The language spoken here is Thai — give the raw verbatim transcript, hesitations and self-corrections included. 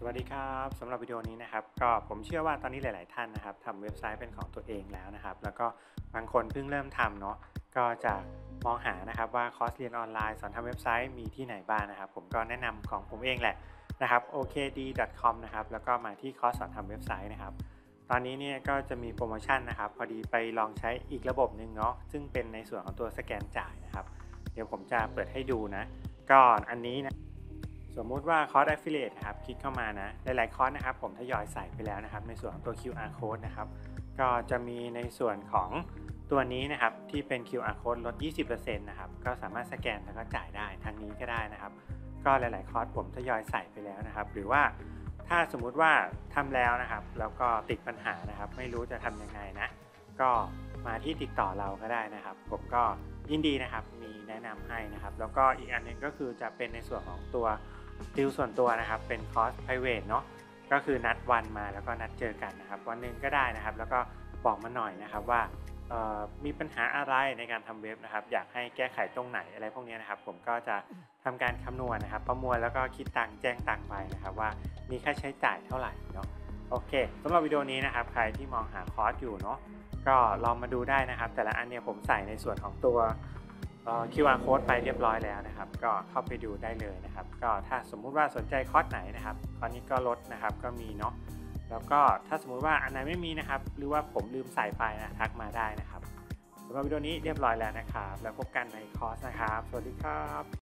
สวัสดีครับสำหรับวิดีโอนี้นะครับก็ผมเชื่อว่าตอนนี้หลายๆท่านนะครับทำเว็บไซต์เป็นของตัวเองแล้วนะครับแล้วก็บางคนเพิ่งเริ่มทำเนาะก็จะมองหานะครับว่าคอร์สเรียนออนไลน์สอนทำเว็บไซต์มีที่ไหนบ้างนะครับผมก็แนะนำของผมเองแหละนะครับ โอ เค ดี ดอท คอม นะครับแล้วก็มาที่คอร์สสอนทำเว็บไซต์นะครับตอนนี้เนี่ยก็จะมีโปรโมชั่นนะครับพอดีไปลองใช้อีกระบบหนึ่งเนาะซึ่งเป็นในส่วนของตัวสแกนจ่ายนะครับเดี๋ยวผมจะเปิดให้ดูนะก่อนอันนี้นะ สมมุติว่าคอร์ส Affiliate นะครับคลิกเข้ามานะหลายๆคอร์สนะครับผมทยอยใส่ไปแล้วนะครับในส่วนของตัว คิว อาร์ Code นะครับก็จะมีในส่วนของตัวนี้นะครับที่เป็น คิว อาร์ Code ลด ยี่สิบเปอร์เซ็นต์ นะครับก็สามารถสแกนแล้วก็จ่ายได้ทางนี้ก็ได้นะครับก็หลายๆคอร์สผมทยอยใส่ไปแล้วนะครับหรือว่าถ้าสมมุติว่าทำแล้วนะครับแล้วก็ติดปัญหานะครับไม่รู้จะทำยังไงนะก็มาที่ติดต่อเราก็ได้นะครับผมก็ยินดีนะครับมีแนะนำให้นะครับแล้วก็อีกอันนึงก็คือจะเป็นในส่วนของตัวดิวส่วนตัวนะครับเป็นคอร์ส private เนาะก็คือนัดวันมาแล้วก็นัดเจอกันนะครับวันหนึ่งก็ได้นะครับแล้วก็บอกมาหน่อยนะครับว่ามีปัญหาอะไรในการทำเว็บนะครับอยากให้แก้ไขตรงไหนอะไรพวกนี้นะครับผมก็จะทำการคำนวณนะครับประมวลแล้วก็คิดตังค์แจ้งตังค์ไปนะครับว่ามีค่าใช้จ่ายเท่าไหร่เนาะโอเคสำหรับวิดีโอนี้นะครับใครที่มองหาคอร์สอยู่เนาะก็ลองมาดูได้นะครับแต่ละอันเนี่ยผมใส่ในส่วนของตัว คิว อาร์ Code ไปเรียบร้อยแล้วนะครับก็เข้าไปดูได้เลยนะครับก็ถ้าสมมุติว่าสนใจคอร์สไหนนะครับคอร์สนี้ก็ลดนะครับก็มีเนาะแล้วก็ถ้าสมมุติว่าอันไหนไม่มีนะครับหรือว่าผมลืมใส่ไปนะทักมาได้นะครับสำหรับวิดีโอนี้เรียบร้อยแล้วนะครับแล้วพบกันในคอร์สนะครับสวัสดีครับ